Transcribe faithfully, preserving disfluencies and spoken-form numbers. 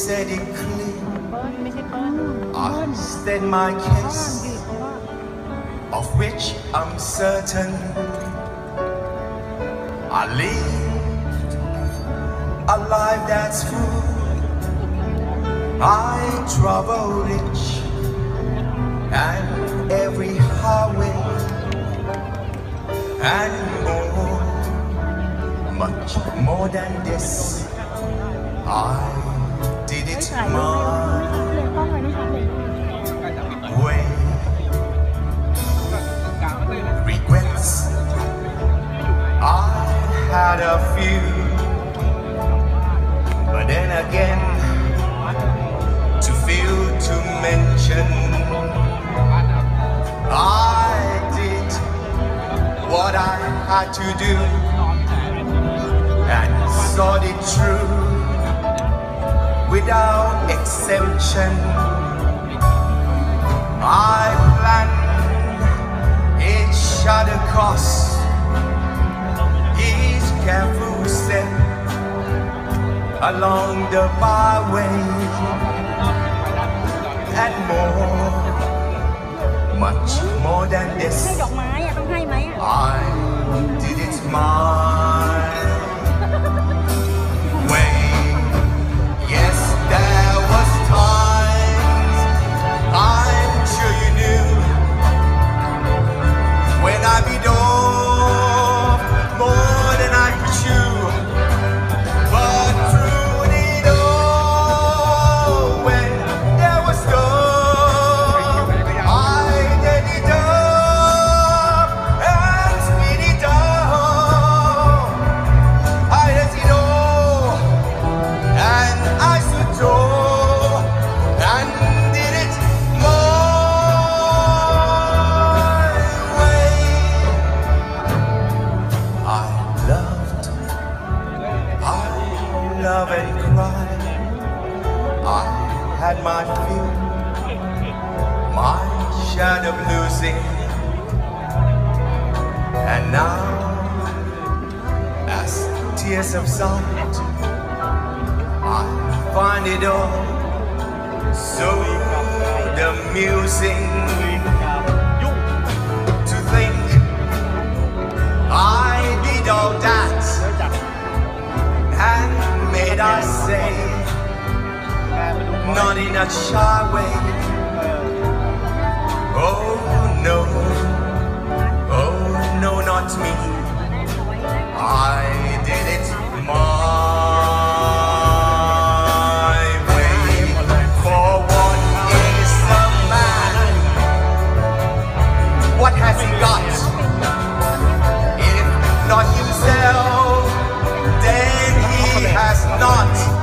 said it clear. I state my case, of which I'm certain. I lived a life that's full. I travel rich, and every highway and more, much more than this. I did it my way. Regrets, I had a few, but then again, too few to mention. I did what I had to do and saw it through without exemption. I planned each shadow cross, each careful step along the byway, and more, much more than this. I did it my way. Yes, there was times, I'm sure you knew, when I bit off more than I could chew. But through it all, when there was storm, I did it up and speed it up. I let it all, and I stood tall and did it my way. I loved, I love and cry. I had my fear, my shadow of losing, and now, as tears subside, I find it all so amusing to think I did all that and made us say, not in a shy way. Oh no, oh no, not me. I did it my way. For what is a man? What has he got? If not himself, then he has not